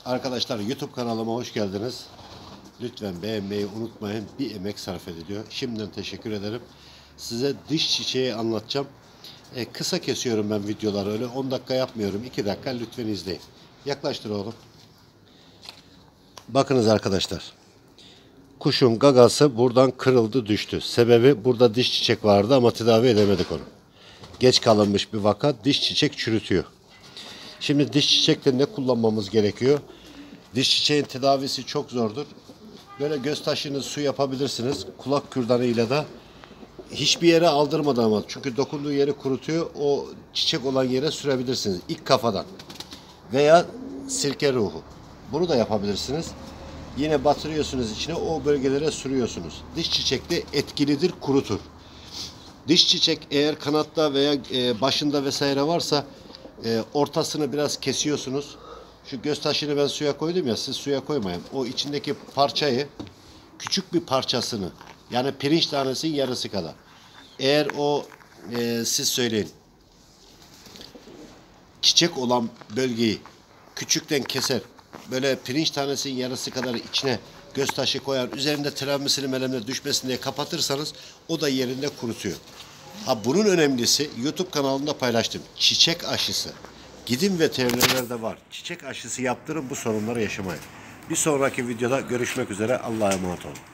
Arkadaşlar YouTube kanalıma hoş geldiniz. Lütfen beğenmeyi unutmayın. Bir emek sarf ediliyor. Şimdiden teşekkür ederim. Size dış çiçeği anlatacağım. Kısa kesiyorum ben videoları öyle. 10 dakika yapmıyorum. 2 dakika lütfen izleyin. Yaklaştır oğlum. Bakınız arkadaşlar. Kuşun gagası buradan kırıldı düştü. Sebebi burada diş çiçek vardı ama tedavi edemedik onu. Geç kalınmış bir vaka, diş çiçek çürütüyor. Şimdi diş çiçekte ne kullanmamız gerekiyor? Diş çiçeğin tedavisi çok zordur. Böyle göz taşını su yapabilirsiniz. Kulak kürdanıyla da hiçbir yere aldırmadan ama çünkü dokunduğu yeri kurutuyor. O çiçek olan yere sürebilirsiniz. İlk kafadan. Veya sirke ruhu. Bunu da yapabilirsiniz. Yine batırıyorsunuz içine, o bölgelere sürüyorsunuz. Diş çiçek de etkilidir, kurutur. Diş çiçek eğer kanatta veya başında vesaire varsa ortasını biraz kesiyorsunuz. Şu göz taşını ben suya koydum ya, siz suya koymayın. O içindeki parçayı, küçük bir parçasını, yani pirinç tanesinin yarısı kadar. Eğer o siz söyleyin, çiçek olan bölgeyi küçükten keser, böyle pirinç tanesinin yarısı kadar içine göz taşı koyar, üzerinde travmasını melemle düşmesin diye kapatırsanız o da yerinde kurutuyor. Ha, bunun önemlisi YouTube kanalımda paylaştım. Çiçek aşısı. Gidin veterinerlerde var. Çiçek aşısı yaptırın, bu sorunları yaşamayın. Bir sonraki videoda görüşmek üzere. Allah'a emanet olun.